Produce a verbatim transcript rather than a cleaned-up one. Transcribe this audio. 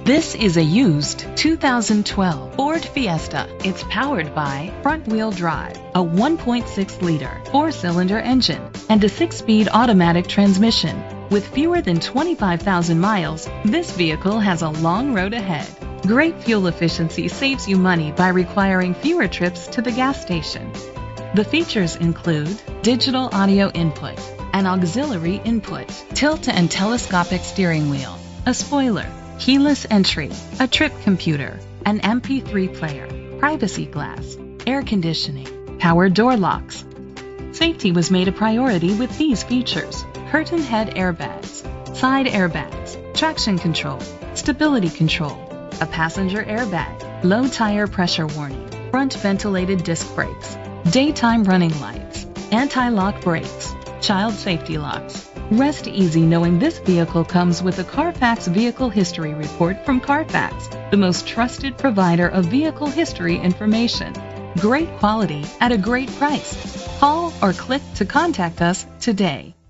This is a used two thousand twelve Ford Fiesta. It's powered by front-wheel drive, a one point six liter four-cylinder engine, and a six-speed automatic transmission. With fewer than twenty-five thousand miles, this vehicle has a long road ahead. Great fuel efficiency saves you money by requiring fewer trips to the gas station. The features include digital audio input, an auxiliary input, tilt and telescopic steering wheel, a spoiler, keyless entry, a trip computer, an M P three player, privacy glass, air conditioning, power door locks. Safety was made a priority with these features: curtain head airbags, side airbags, traction control, stability control, a passenger airbag, low tire pressure warning, front ventilated disc brakes, daytime running lights, anti-lock brakes, child safety locks. Rest easy knowing this vehicle comes with a Carfax Vehicle History Report from Carfax, the most trusted provider of vehicle history information. Great quality at a great price. Call or click to contact us today.